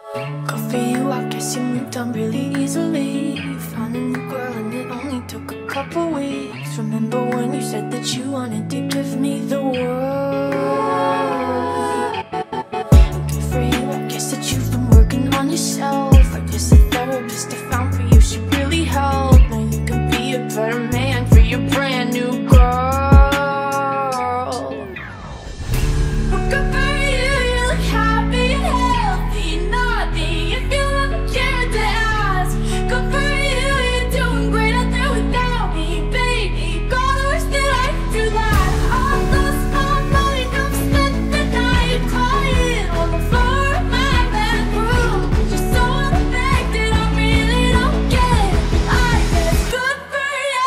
Good for you, I guess you moved on really easily. You found a new girl and it only took a couple weeks. Remember when you said that you wanted to give me the world? Good for you, I guess that you've been working on yourself. I guess the therapist I found for you should really help. Now you can be a better man for your brand new girl. But good for you, you look happy and healthy, naughty. If you ever cared to ask, good for you, you're doing great out there without me, baby. God, I wish that I could do that. I lost my mind, I've spent the night crying on the floor of my bedroom. You're so unaffected, I really don't get it. I guess good for you.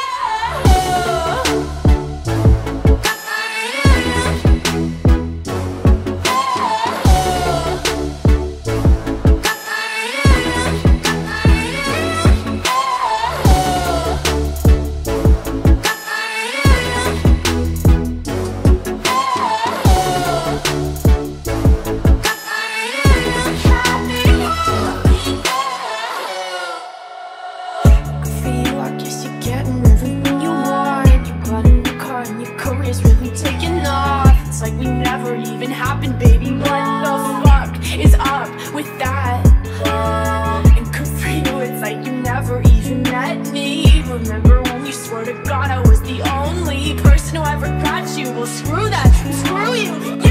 Good for you, I guess you're getting everything you want. You got a new car and your career's really taking off. It's like we never even happened, baby. What the fuck is up with that? And good for you, it's like you never even met me. Remember when you swore to God I was the only person who ever got you? Well, screw that, screw you.